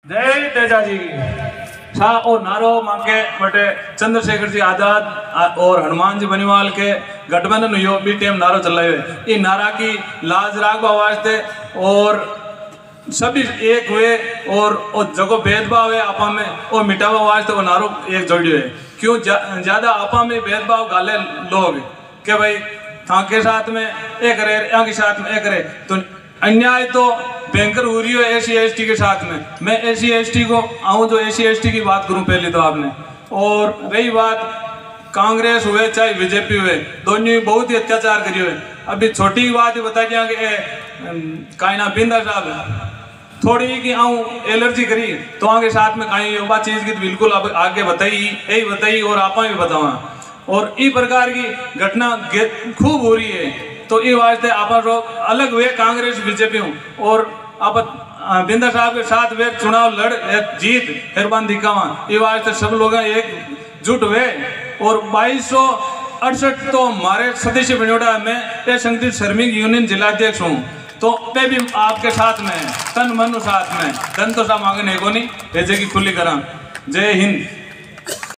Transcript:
जय तेजा जी की सा और नारो मांगे बटे चंद्रशेखर जी आजाद और हनुमान जी बनीवाल के गठबंधन यो भी टेम नारो चल रहे हुए इन नारा की लाज राग वास्ते और सभी एक हुए और जगह भेदभाव है आपा में और मिटावा वास्ते वो नारो एक जोड़ियो है। क्यों ज्यादा आपा में भेदभाव गाले लोग के भाई था के साथ में एक रहे यहाँ के साथ में एक रहे तो अन्याय तो भयंकर हो रही है SC/ST के साथ में। मैं SC/ST को आऊँ जो SC/ST की बात करूँ पहले तो आपने और रही बात कांग्रेस हुए चाहे बीजेपी हुए दोनों ही बहुत ही अत्याचार करी हुए। अभी छोटी बात ही बता दिया कि कायना बिंदा साहब थोड़ी कि आऊँ एलर्जी करी तो आगे साथ में कहीं बात चीज़ की तो बिल्कुल अब आगे बताई यही बताई और आप भी बतावा और इस प्रकार की घटना खूब हो रही है। तो ये वास्ते आप अलग हुए कांग्रेस बीजेपी हूँ और आप बिंदा साहब के साथ वे चुनाव लड़ जीत फिर बंद दिखावा ये वास्ते सब लोग एकजुट हुए और 2268 तो हमारे सदस्य बनोड़ा में ये संगठित श्रमिक यूनियन जिलाध्यक्ष हूँ तो मैं भी आपके साथ में तन मन साथ में धन तो सा मांगे नहीं को नहीं भेजे की खुली करा। जय हिंद।